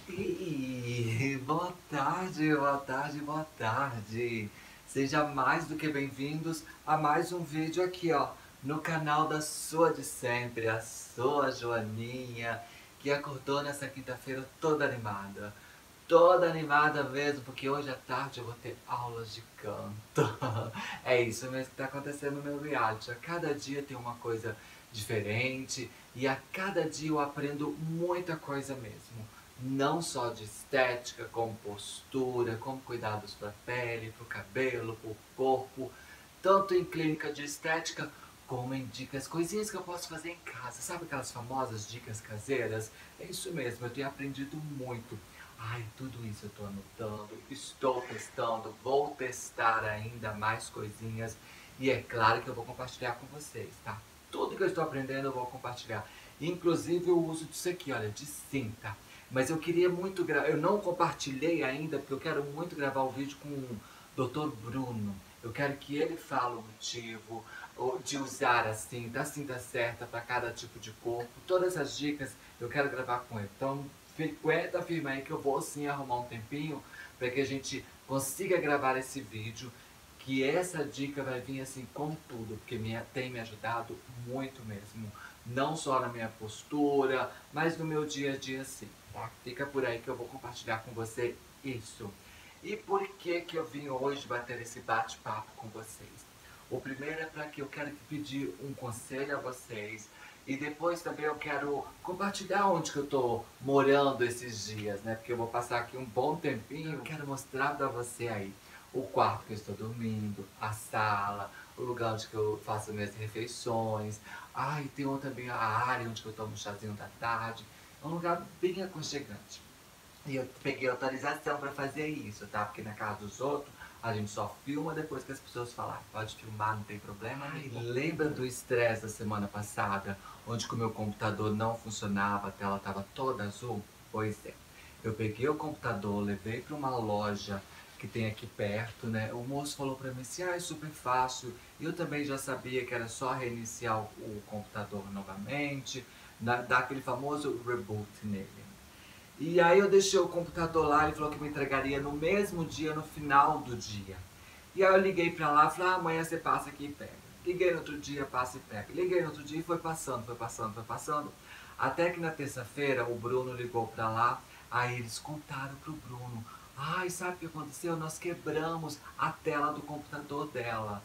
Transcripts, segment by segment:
E boa tarde, boa tarde, boa tarde. Seja mais do que bem-vindos a mais um vídeo aqui, ó, no canal da sua de sempre, a sua Joaninha, que acordou nessa quinta-feira toda animada. Toda animada mesmo, porque hoje à tarde eu vou ter aulas de canto. É isso mesmo que está acontecendo no meu reality. A cada dia tem uma coisa diferente e a cada dia eu aprendo muita coisa mesmo. Não só de estética, como postura, como cuidados para a pele, para o cabelo, para o corpo. Tanto em clínica de estética, como em dicas, coisinhas que eu posso fazer em casa. Sabe aquelas famosas dicas caseiras? É isso mesmo, eu tenho aprendido muito. Ai, tudo isso eu estou anotando, estou testando, vou testar ainda mais coisinhas. E é claro que eu vou compartilhar com vocês, tá? Tudo que eu estou aprendendo eu vou compartilhar. Inclusive o uso disso aqui, olha, de cinta. Mas eu queria muito gravar, eu não compartilhei ainda, porque eu quero muito gravar o vídeo com o Dr. Bruno. Eu quero que ele fale o motivo de usar a cinta certa para cada tipo de corpo. Todas as dicas eu quero gravar com ele. Então, aguenta firme aí que eu vou sim arrumar um tempinho para que a gente consiga gravar esse vídeo. Que essa dica vai vir assim com tudo, porque tem me ajudado muito mesmo. Não só na minha postura, mas no meu dia a dia sim, tá? Fica por aí que eu vou compartilhar com você isso. E por que eu vim hoje bater esse bate-papo com vocês? O primeiro é para que eu quero pedir um conselho a vocês e depois também eu quero compartilhar onde que eu estou morando esses dias, né? Porque eu vou passar aqui um bom tempinho. Eu quero mostrar para você aí o quarto que eu estou dormindo, a sala, o lugar onde que eu faço minhas refeições. Ah, e tem também a área onde que eu tomo um chazinho da tarde. É um lugar bem aconchegante. E eu peguei autorização para fazer isso, tá? Porque na casa dos outros a gente só filma depois que as pessoas falarem. Pode filmar, não tem problema nenhum. Lembra do estresse da semana passada, onde que o meu computador não funcionava, a tela estava toda azul? Pois é. Eu peguei o computador, levei para uma loja que tem aqui perto, né? O moço falou para mim assim, ah, é super fácil. E eu também já sabia que era só reiniciar o computador novamente, dar aquele famoso reboot nele. E aí eu deixei o computador lá, ele falou que me entregaria no mesmo dia, no final do dia. E aí eu liguei pra lá, falei, ah, amanhã você passa aqui e pega. Liguei no outro dia, passa e pega. Liguei no outro dia e foi passando, foi passando, foi passando. Até que na terça-feira o Bruno ligou pra lá, aí eles contaram pro Bruno. Ai, sabe o que aconteceu? Nós quebramos a tela do computador dela.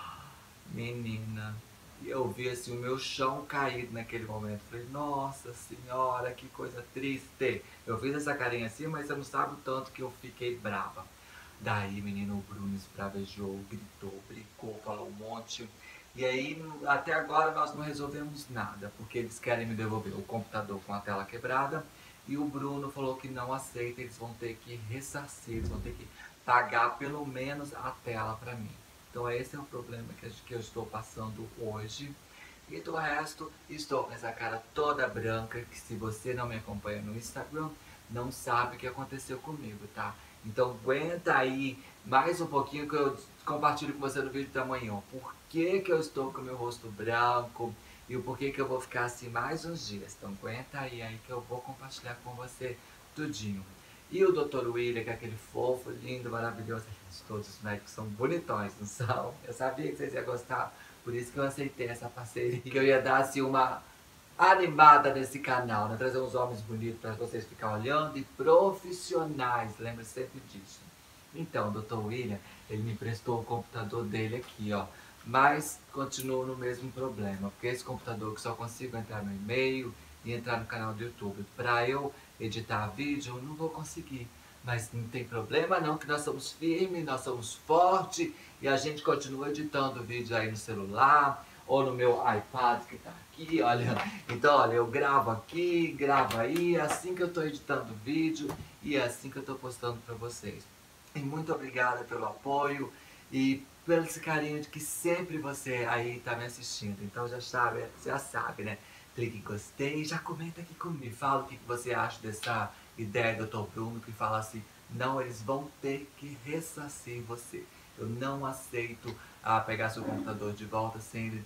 Menina, eu vi assim o meu chão caído naquele momento. Falei, nossa senhora, que coisa triste. Eu fiz essa carinha assim, mas você não sabe o tanto que eu fiquei brava. Daí, menino, o Bruno esbravejou, gritou, brigou, falou um monte. E aí, até agora nós não resolvemos nada, porque eles querem me devolver o computador com a tela quebrada. E o Bruno falou que não aceita, eles vão ter que ressarcir, eles vão ter que pagar pelo menos a tela para mim. Então esse é o problema que eu estou passando hoje. E do resto, estou com essa cara toda branca, que se você não me acompanha no Instagram, não sabe o que aconteceu comigo, tá? Então aguenta aí mais um pouquinho que eu compartilho com você no vídeo da manhã. Por que que eu estou com o meu rosto branco e o porquê que eu vou ficar assim mais uns dias. Então aguenta aí que eu vou compartilhar com você tudinho. E o Dr. William, que é aquele fofo, lindo, maravilhoso. Todos os médicos são bonitões, não são? Eu sabia que vocês iam gostar, por isso que eu aceitei essa parceria. Que eu ia dar assim uma animada nesse canal, né? Trazer uns homens bonitos para vocês ficarem olhando e profissionais, lembre sempre disso. Então, o Dr. William, ele me emprestou o computador dele aqui, ó. Mas continuo no mesmo problema, porque esse computador que só consigo entrar no e-mail e entrar no canal do YouTube. Para eu editar vídeo, eu não vou conseguir. Mas não tem problema não, que nós somos firmes, nós somos fortes e a gente continua editando vídeo aí no celular ou no meu iPad que tá aqui, olha. Então, olha, eu gravo aqui, gravo aí, é assim que eu tô editando vídeo e é assim que eu tô postando para vocês. E muito obrigada pelo apoio e pelo esse carinho de que sempre você aí tá me assistindo. Então já sabe, né? Clique em gostei e já comenta aqui comigo. Fala o que você acha dessa ideia do Dr. Bruno que fala assim, não, eles vão ter que ressarcir você. Eu não aceito pegar seu computador de volta sem ele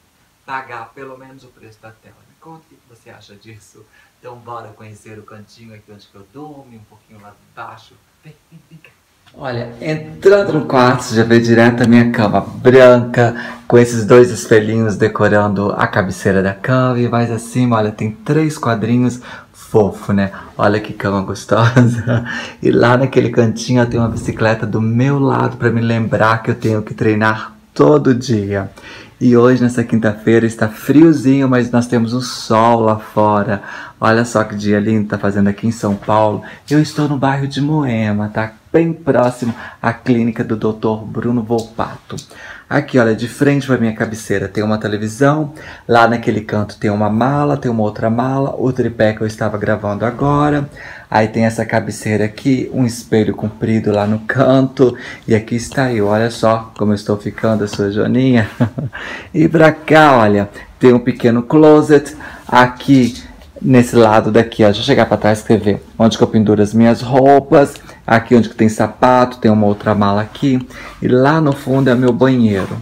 pagar pelo menos o preço da tela. Me conta o que você acha disso. Então bora conhecer o cantinho aqui onde eu durmo, um pouquinho lá embaixo. Vem cá. Olha, entrando no quarto, já vê direto a minha cama branca, com esses dois espelhinhos decorando a cabeceira da cama. E mais acima, olha, tem 3 quadrinhos, fofo, né? Olha que cama gostosa. E lá naquele cantinho eu tenho uma bicicleta do meu lado para me lembrar que eu tenho que treinar todo dia. E hoje, nessa quinta-feira, está friozinho, mas nós temos o sol lá fora. Olha só que dia lindo tá fazendo aqui em São Paulo. Eu estou no bairro de Moema, tá? Bem próximo à clínica do Dr. Bruno Volpato. Aqui, olha, de frente para minha cabeceira tem uma televisão. Lá naquele canto tem uma mala, tem uma outra mala, o tripé que eu estava gravando agora. Aí tem essa cabeceira aqui, um espelho comprido lá no canto. E aqui está eu, olha só como eu estou ficando, a sua Joaninha. E pra cá, olha, tem um pequeno closet. Aqui, nesse lado daqui, ó, deixa eu chegar pra trás e escrever. Onde que eu penduro as minhas roupas. Aqui onde que tem sapato, tem uma outra mala aqui. E lá no fundo é meu banheiro.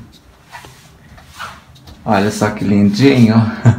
Olha só que lindinho.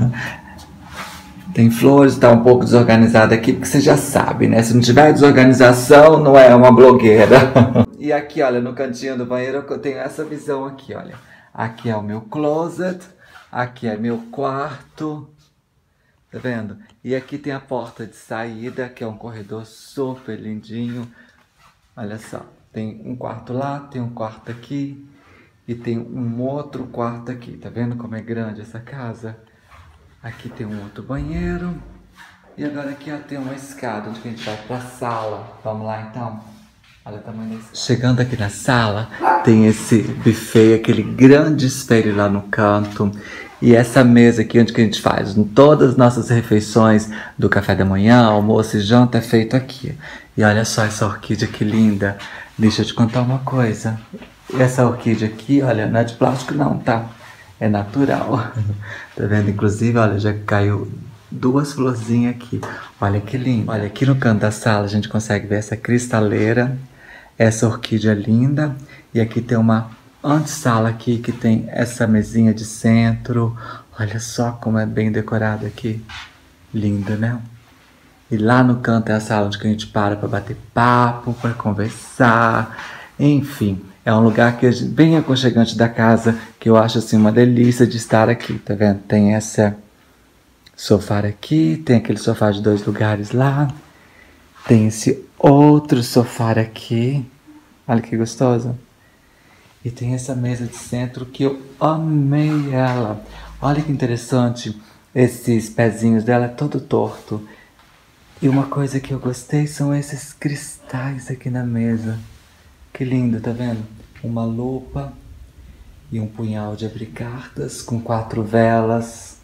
Tem flores, tá um pouco desorganizado aqui, porque você já sabe, né? Se não tiver desorganização, não é uma blogueira. E aqui, olha, no cantinho do banheiro eu tenho essa visão aqui, olha. Aqui é o meu closet, aqui é meu quarto, tá vendo? E aqui tem a porta de saída, que é um corredor super lindinho. Olha só, tem um quarto lá, tem um quarto aqui e tem um outro quarto aqui. Tá vendo como é grande essa casa? Aqui tem um outro banheiro. E agora aqui ó, tem uma escada onde a gente vai pra sala. Vamos lá então? Olha o tamanho da escada. Chegando aqui na sala, tem esse buffet, aquele grande espelho lá no canto. E essa mesa aqui onde que a gente faz todas as nossas refeições do café da manhã, almoço e janta é feito aqui. E olha só essa orquídea que linda. Deixa eu te contar uma coisa. Essa orquídea aqui, olha, não é de plástico não, tá? É natural. Tá vendo? Inclusive, olha, já caiu 2 florzinhas aqui. Olha que lindo. Olha, aqui no canto da sala a gente consegue ver essa cristaleira, essa orquídea linda. E aqui tem uma antessala aqui que tem essa mesinha de centro. Olha só como é bem decorado aqui. Lindo, né? E lá no canto é a sala onde a gente para bater papo, para conversar. Enfim, é um lugar que bem aconchegante da casa, que eu acho assim uma delícia de estar aqui, tá vendo? Tem essa sofá aqui, tem aquele sofá de 2 lugares lá, tem esse outro sofá aqui, olha que gostoso. E tem essa mesa de centro que eu amei ela. Olha que interessante, esses pezinhos dela é todo torto. E uma coisa que eu gostei são esses cristais aqui na mesa. Que lindo, tá vendo? Uma lupa e um punhal de abrir cartas com 4 velas.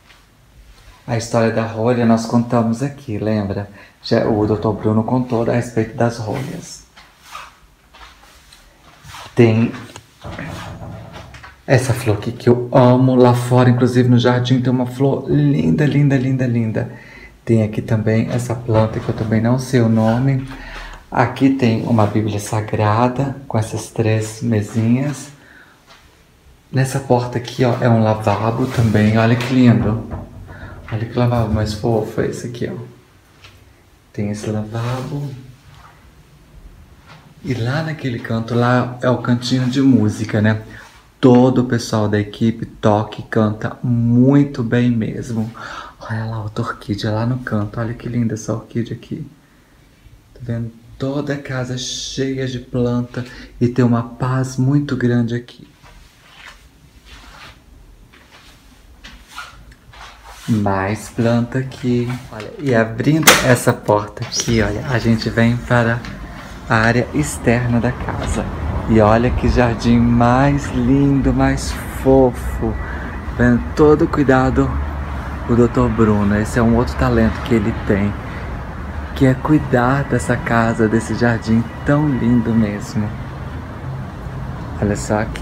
A história da rolha nós contamos aqui, lembra? Já, o Dr. Bruno contou a respeito das rolhas. Tem essa flor aqui que eu amo. Lá fora, inclusive no jardim, tem uma flor linda, linda, linda, linda. Tem aqui também essa planta que eu também não sei o nome. Aqui tem uma Bíblia Sagrada com essas 3 mesinhas. Nessa porta aqui, ó, é um lavabo também. Olha que lindo. Olha que lavabo mais fofo é esse aqui, ó. Tem esse lavabo. E lá naquele canto, lá é o cantinho de música, né? Todo o pessoal da equipe toca e canta muito bem mesmo. Olha lá outra orquídea lá no canto. Olha que linda essa orquídea aqui. Tá vendo? Toda a casa cheia de planta e tem uma paz muito grande aqui. Mais planta aqui. Olha, e abrindo essa porta aqui, olha, a gente vem para a área externa da casa. E olha que jardim mais lindo, mais fofo. Vendo todo o cuidado do Dr. Bruno. Esse é um outro talento que ele tem, que é cuidar dessa casa, desse jardim tão lindo mesmo. Olha só aqui.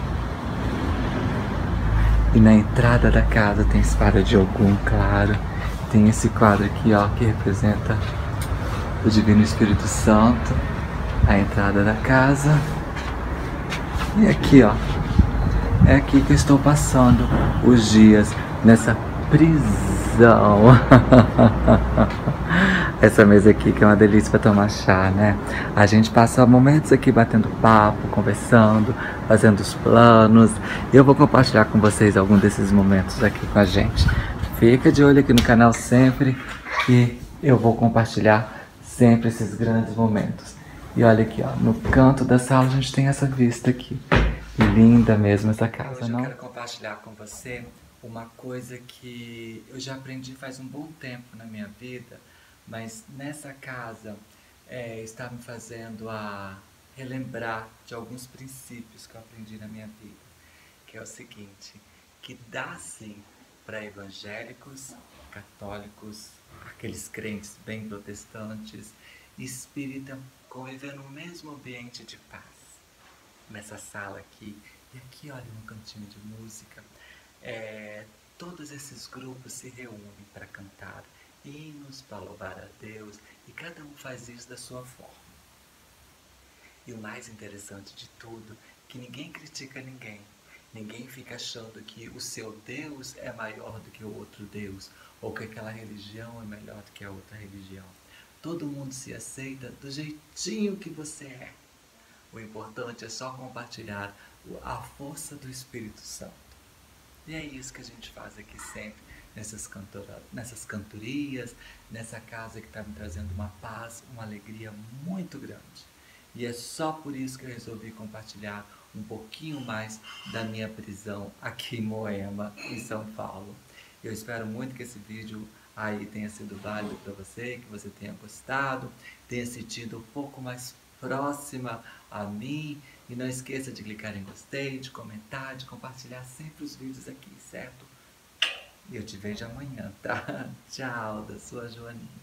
E na entrada da casa tem espada de Ogum, claro. Tem esse quadro aqui, ó, que representa o Divino Espírito Santo. A entrada da casa. E aqui, ó, é aqui que eu estou passando os dias, nessa prisão. Essa mesa aqui que é uma delícia para tomar chá, né? A gente passa momentos aqui batendo papo, conversando, fazendo os planos. Eu vou compartilhar com vocês algum desses momentos aqui com a gente. Fica de olho aqui no canal sempre, que eu vou compartilhar sempre esses grandes momentos. E olha aqui, ó, no canto da sala a gente tem essa vista aqui. Linda mesmo essa casa, não? Eu quero compartilhar com você uma coisa que eu já aprendi faz um bom tempo na minha vida, mas nessa casa está me fazendo a relembrar de alguns princípios que eu aprendi na minha vida, que é o seguinte, que dá sim para evangélicos, católicos, aqueles crentes bem protestantes, espírita, conviver no mesmo ambiente de paz. Nessa sala aqui, e aqui olha no cantinho de música, todos esses grupos se reúnem para cantar hinos, para louvar a Deus, e cada um faz isso da sua forma. E o mais interessante de tudo, que ninguém critica ninguém. Ninguém fica achando que o seu Deus é maior do que o outro Deus, ou que aquela religião é melhor do que a outra religião. Todo mundo se aceita do jeitinho que você é. O importante é só compartilhar a força do Espírito Santo. E é isso que a gente faz aqui sempre, nessas cantorias, nessa casa que está me trazendo uma paz, uma alegria muito grande. E é só por isso que eu resolvi compartilhar um pouquinho mais da minha prisão aqui em Moema, em São Paulo. Eu espero muito que esse vídeo aí tenha sido válido para você, que você tenha gostado, tenha sentido um pouco mais próxima a mim. E não esqueça de clicar em gostei, de comentar, de compartilhar sempre os vídeos aqui, certo? E eu te vejo amanhã, tá? Tchau, da sua Joaninha.